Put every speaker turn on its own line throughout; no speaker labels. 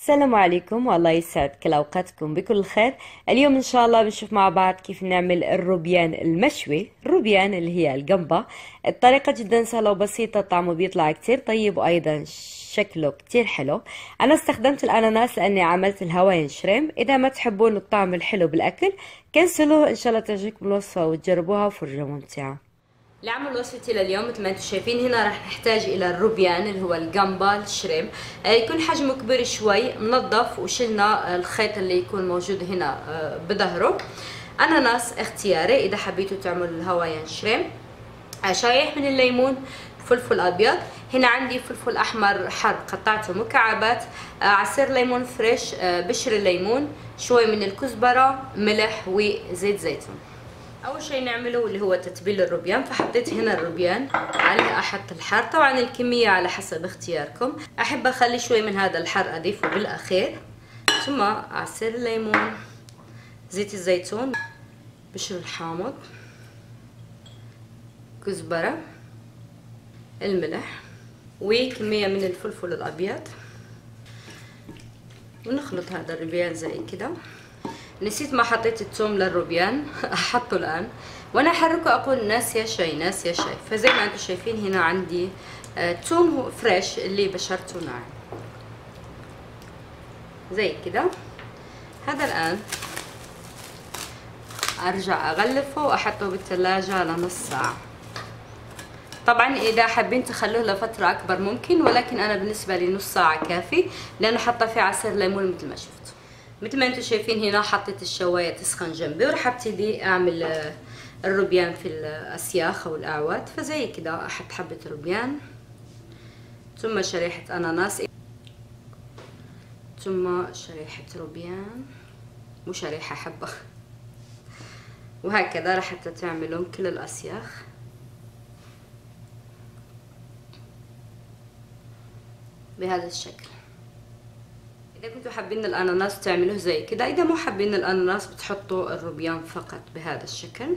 السلام عليكم والله يسعد كل اوقاتكم بكل خير. اليوم ان شاء الله بنشوف مع بعض كيف نعمل الروبيان المشوي، الروبيان اللي هي الجمبة. الطريقة جدا سهلة وبسيطة، طعمه بيطلع كتير طيب وايضا شكله كتير حلو. انا استخدمت الاناناس لاني عملت الهواين شريم. اذا ما تحبون الطعم الحلو بالاكل كنسلوه، ان شاء الله تعجبكم الوصفة وتجربوها وفرجة ممتعة. لعمل وصفتي لليوم مثل ما انتم شايفين هنا راح نحتاج الى الروبيان اللي هو الجمبة الشريم، يكون حجمه كبير شوي، منظف وشلنا الخيط اللي يكون موجود هنا بظهره. اناناس اختياري، اذا حبيتوا تعملوا الهوايان شريم. شرايح من الليمون، فلفل ابيض، هنا عندي فلفل احمر حر قطعته مكعبات، عصير ليمون فريش، بشر الليمون، شوي من الكزبرة، ملح وزيت زيتون. اول شيء نعمله اللي هو تتبيل الروبيان، فحطيت هنا الروبيان عليه احط الحار، طبعا الكميه على حسب اختياركم، احب اخلي شوي من هذا الحار اضيفه بالاخير، ثم عصير الليمون، زيت الزيتون، بشر الحامض، كزبره، الملح وكميه من الفلفل الابيض، ونخلط هذا الروبيان زي كده. نسيت ما حطيت الثوم للروبيان احطه الان، وانا احركه اقول ناسيه شيء ناسيه شيء. فزي ما انتم شايفين هنا عندي ثوم فريش اللي بشرته ناعم زي كده. هذا الان ارجع اغلفه واحطه بالثلاجه لنص ساعه. طبعا اذا حابين تخلوه لفتره اكبر ممكن، ولكن انا بالنسبه لي نص ساعه كافي، لانه حاطه فيه عصير ليمون مثل ما شفتوا. مثل ما انتم شايفين هنا حطيت الشوايه تسخن جنبي، وراح ابتدي اعمل الروبيان في الاسياخ او الاعواد. فزي كده احط حبه روبيان، ثم شريحه اناناس، ثم شريحه روبيان، مو شريحه حبه، وهكذا راح تعملون كل الاسياخ بهذا الشكل. إذا كنتوا حابين الأناناس تعملوه زي كده، إذا مو حابين الأناناس بتحطوا الروبيان فقط بهذا الشكل.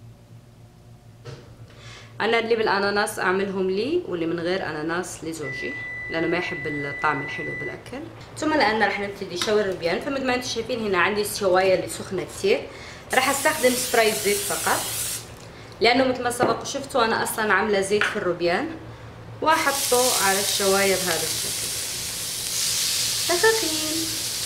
أنا اللي بالأناناس أعملهم لي، واللي من غير أناناس لزوجي، لأنه ما يحب الطعم الحلو بالأكل. ثم الآن راح نبتدي شوي الروبيان. فمثل ما انتم شايفين هنا عندي الشواية اللي سخنة كتير، راح أستخدم سبراي زيت فقط، لأنه مثل ما سبق وشفتوا أنا أصلا عاملة زيت في الروبيان، وأحطه على الشواية بهذا الشكل دقيقين.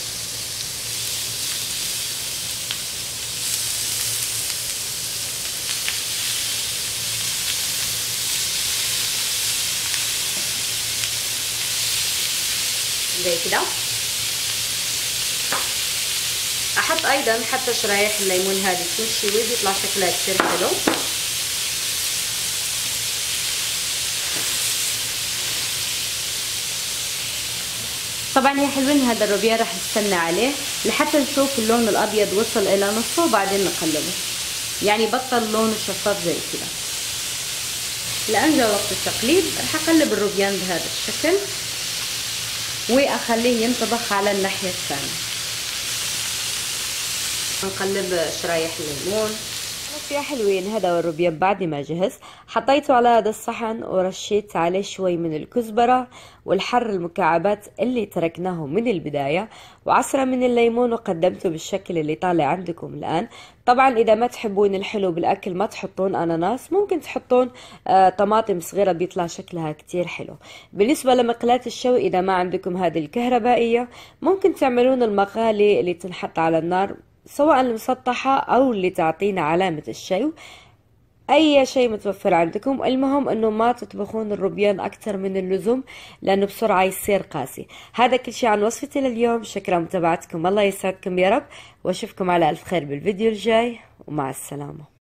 زي كده احط ايضا حتى شرايح الليمون هذه تنشوي، بيطلع شكلها كتير حلو. طبعا يا حلوين هذا الروبيان راح نستنى عليه لحتى نشوف اللون الابيض وصل الى نصه، وبعدين نقلبه، يعني بطل لونه شفاف زي كده. الان جاء وقت التقليب، راح اقلب الروبيان بهذا الشكل واخليه ينطبخ على الناحيه الثانيه. نقلب شرايح الليمون. يا حلوين هذا والروبيان بعد ما جهز حطيته على هذا الصحن، ورشيت عليه شوي من الكزبرة والحر المكعبات اللي تركناه من البداية، وعصرة من الليمون، وقدمته بالشكل اللي طالع عندكم الآن. طبعا إذا ما تحبون الحلو بالأكل ما تحطون أناناس، ممكن تحطون طماطم صغيرة، بيطلع شكلها كتير حلو. بالنسبة لمقلاة الشوي، إذا ما عندكم هذه الكهربائية ممكن تعملون المقالي اللي تنحط على النار، سواء المسطحة أو اللي تعطينا علامة الشوي، أي شيء متوفر عندكم. المهم أنه ما تطبخون الروبيان أكثر من اللزوم، لأنه بسرعة يصير قاسي. هذا كل شيء عن وصفتي لليوم، شكرا متابعتكم، الله يسعدكم يا رب، وأشوفكم على ألف خير بالفيديو الجاي، ومع السلامة.